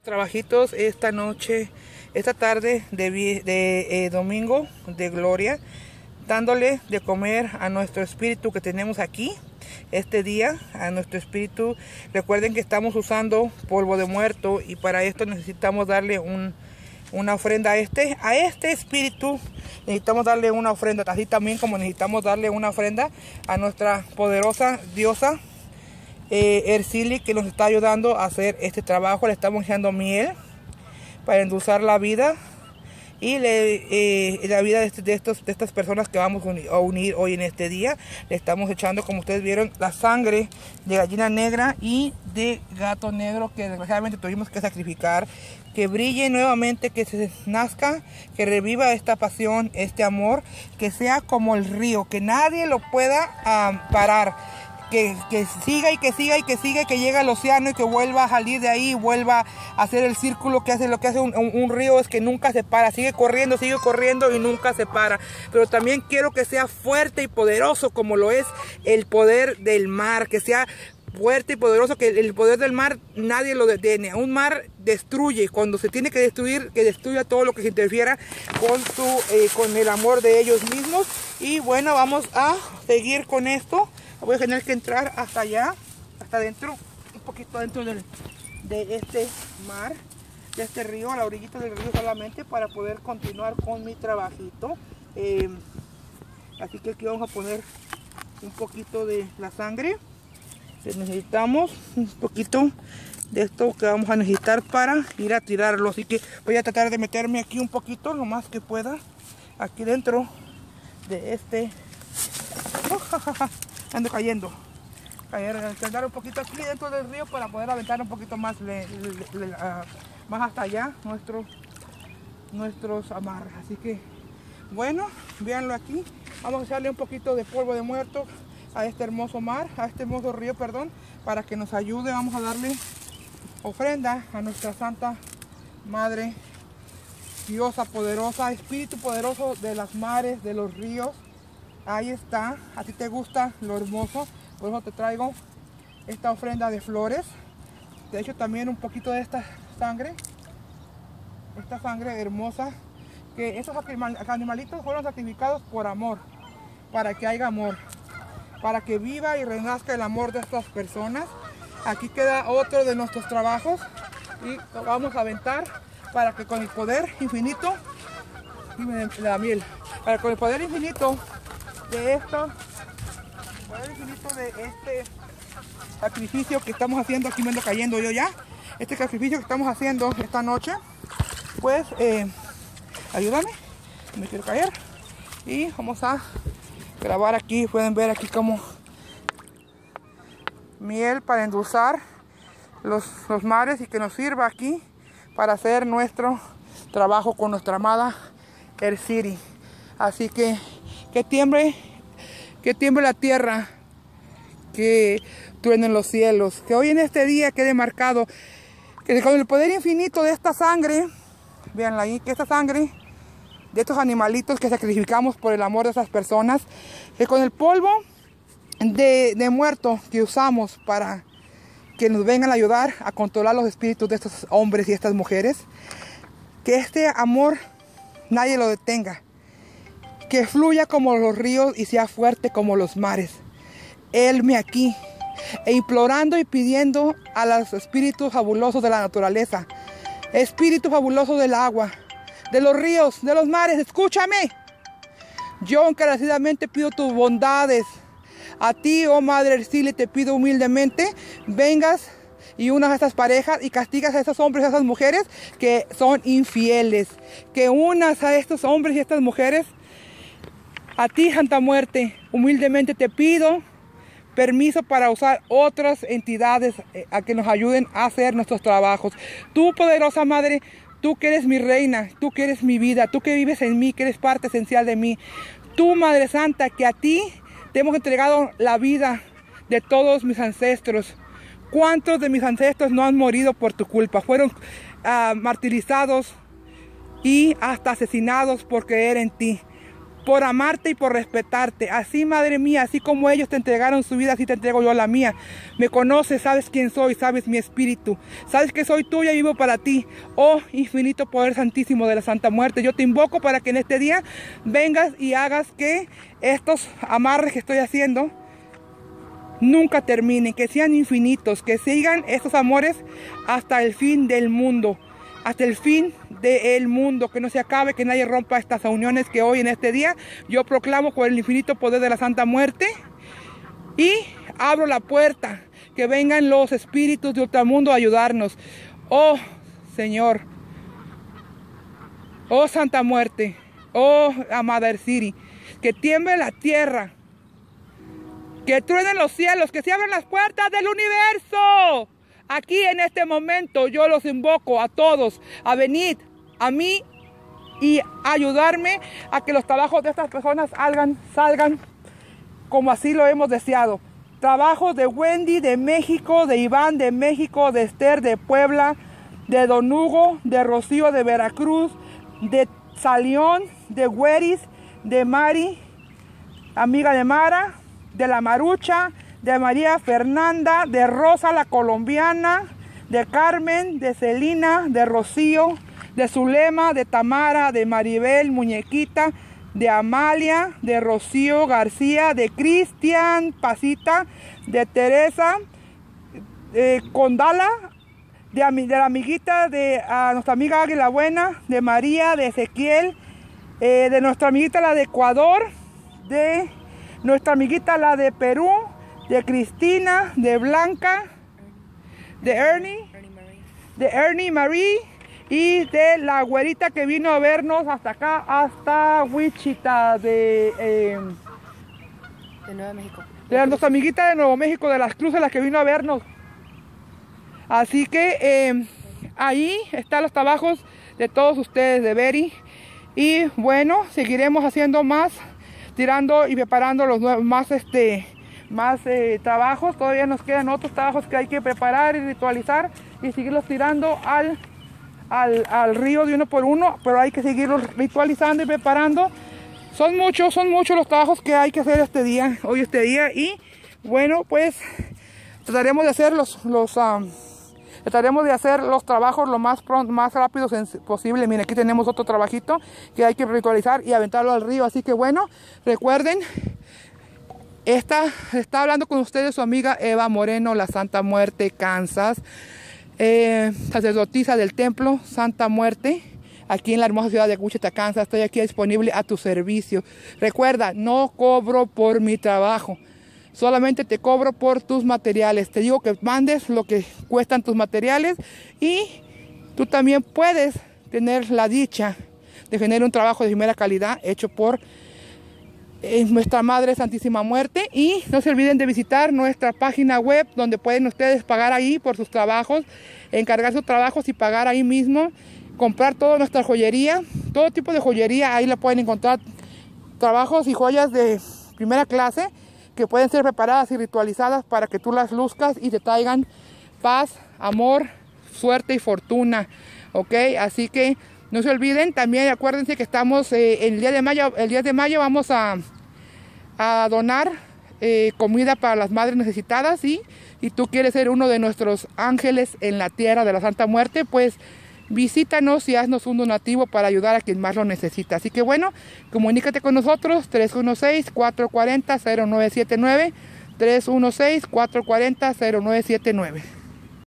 Trabajitos esta noche, esta tarde de domingo de gloria, dándole de comer a nuestro espíritu que tenemos aquí este día, a nuestro espíritu. Recuerden que estamos usando polvo de muerto y para esto necesitamos darle una ofrenda a este espíritu. Necesitamos darle una ofrenda, así también como necesitamos darle una ofrenda a nuestra poderosa diosa Ercili, que nos está ayudando a hacer este trabajo. Le estamos echando miel para endulzar la vida y la vida de estas personas que vamos a unir hoy en este día. Le estamos echando, como ustedes vieron, la sangre de gallina negra y de gato negro que desgraciadamente tuvimos que sacrificar. Que brille nuevamente, que se nazca, que reviva esta pasión, este amor, que sea como el río, que nadie lo pueda parar. Que siga y que siga y que siga, que llegue al océano y que vuelva a salir de ahí, vuelva a hacer el círculo que hace. Lo que hace un río es que nunca se para, sigue corriendo y nunca se para. Pero también quiero que sea fuerte y poderoso como lo es el poder del mar, que sea fuerte y poderoso, que el poder del mar nadie lo detiene. Un mar destruye, cuando se tiene que destruir, que destruya todo lo que se interfiera con el amor de ellos mismos. Y bueno, vamos a seguir con esto. Voy a tener que entrar hasta allá, hasta adentro, un poquito adentro de este mar, de este río, a la orillita del río solamente, para poder continuar con mi trabajito. Así que aquí vamos a poner un poquito de la sangre. Necesitamos un poquito de esto que vamos a necesitar para ir a tirarlo. Así que voy a tratar de meterme aquí un poquito, lo más que pueda, aquí dentro de este... ando cayendo. Andar un poquito aquí dentro del río para poder aventar un poquito más, más hasta allá nuestros amarres. Así que, bueno, véanlo aquí. Vamos a echarle un poquito de polvo de muerto a este hermoso mar, a este hermoso río, perdón, para que nos ayude. Vamos a darle ofrenda a nuestra Santa Madre, diosa poderosa, espíritu poderoso de las mares, de los ríos. Ahí está, a ti te gusta lo hermoso, por eso te traigo esta ofrenda de flores. De hecho también un poquito de esta sangre hermosa, que estos animalitos fueron sacrificados por amor, para que haya amor, para que viva y renazca el amor de estas personas. Aquí queda otro de nuestros trabajos y lo vamos a aventar para que con el poder infinito, la miel, para con el poder infinito de esto, de este sacrificio que estamos haciendo. Aquí me ando cayendo yo ya. Este sacrificio que estamos haciendo esta noche, pues ayúdame, me quiero caer. Y vamos a grabar aquí, pueden ver aquí como miel para endulzar los mares y que nos sirva aquí para hacer nuestro trabajo con nuestra amada Ercili. Así que tiemble la tierra, que truenen los cielos, que hoy en este día quede marcado, que con el poder infinito de esta sangre, véanla ahí, que esta sangre de estos animalitos que sacrificamos por el amor de esas personas, que con el polvo de muerto que usamos para que nos vengan a ayudar a controlar los espíritus de estos hombres y estas mujeres, que este amor nadie lo detenga, que fluya como los ríos y sea fuerte como los mares. Helme aquí, e implorando y pidiendo a los espíritus fabulosos de la naturaleza, espíritu fabuloso del agua, de los ríos, de los mares, escúchame. Yo encarecidamente pido tus bondades. A ti, oh Madre Ercili, te pido humildemente, vengas y unas a estas parejas y castigas a esos hombres y a esas mujeres que son infieles. Que unas a estos hombres y a estas mujeres. A ti, Santa Muerte, humildemente te pido permiso para usar otras entidades a que nos ayuden a hacer nuestros trabajos. Tú, poderosa Madre, tú que eres mi reina, tú que eres mi vida, tú que vives en mí, que eres parte esencial de mí. Tú, Madre Santa, que a ti te hemos entregado la vida de todos mis ancestros. ¿Cuántos de mis ancestros no han morido por tu culpa? Fueron martirizados y hasta asesinados por creer en ti. por amarte y por respetarte. Así, Madre mía, así como ellos te entregaron su vida, así te entrego yo la mía. Me conoces, sabes quién soy, sabes mi espíritu. Sabes que soy tuya y vivo para ti. Oh, infinito poder santísimo de la Santa Muerte. Yo te invoco para que en este día vengas y hagas que estos amarres que estoy haciendo nunca terminen, que sean infinitos, que sigan estos amores hasta el fin del mundo. Hasta el fin del mundo, que no se acabe, que nadie rompa estas uniones que hoy en este día yo proclamo por el infinito poder de la Santa Muerte y abro la puerta, que vengan los espíritus de ultramundo a ayudarnos. Oh Señor, oh Santa Muerte, oh Mother City, que tiemble la tierra, que truenen los cielos, que se abran las puertas del universo. Aquí en este momento yo los invoco a todos a venir a mí y ayudarme a que los trabajos de estas personas salgan como así lo hemos deseado. Trabajos de Wendy de México, de Iván de México, de Esther de Puebla, de Don Hugo, de Rocío de Veracruz, de Salión, de Güeris, de Mari, amiga de Mara, de la Marucha, de María Fernanda, de Rosa la colombiana, de Carmen, de Celina, de Rocío, de Zulema, de Tamara, de Maribel Muñequita, de Amalia, de Rocío García, de Cristian Pasita, de Teresa Condala, de la amiguita de nuestra amiga Águila Buena, de María, de Ezequiel, de nuestra amiguita la de Ecuador, de nuestra amiguita la de Perú, de Cristina, de Blanca, de Ernie Marie y de la güerita que vino a vernos hasta acá, hasta Wichita, de Nuevo México. De nuestra amiguita de Nuevo México, de las Cruces, la que vino a vernos. Así que ahí están los trabajos de todos ustedes, de Beri. Y bueno, seguiremos haciendo más, tirando y preparando los más trabajos. Todavía nos quedan otros trabajos que hay que preparar y ritualizar y seguirlos tirando al río de uno por uno, pero hay que seguirlos ritualizando y preparando. Son muchos los trabajos que hay que hacer este día, y bueno, pues trataremos de hacer los trabajos lo más rápido posible. Miren, aquí tenemos otro trabajito que hay que ritualizar y aventarlo al río. Así que bueno, recuerden, está hablando con ustedes su amiga Eva Moreno, la Santa Muerte, Kansas, sacerdotisa del templo Santa Muerte, aquí en la hermosa ciudad de Wichita, Kansas. Estoy aquí disponible a tu servicio. Recuerda, no cobro por mi trabajo. Solamente te cobro por tus materiales. Te digo que mandes lo que cuestan tus materiales y tú también puedes tener la dicha de tener un trabajo de primera calidad hecho por nuestra Madre Santísima Muerte. Y no se olviden de visitar nuestra página web, donde pueden ustedes pagar ahí por sus trabajos, encargar sus trabajos y pagar ahí mismo, comprar toda nuestra joyería, todo tipo de joyería. Ahí la pueden encontrar, trabajos y joyas de primera clase que pueden ser preparadas y ritualizadas para que tú las luzcas y te traigan paz, amor, suerte y fortuna. Ok, así que no se olviden. También acuérdense que estamos el 10 de mayo vamos a donar comida para las madres necesitadas, y tú quieres ser uno de nuestros ángeles en la tierra de la Santa Muerte, pues visítanos y haznos un donativo para ayudar a quien más lo necesita. Así que bueno, comunícate con nosotros, 316-440-0979, 316-440-0979.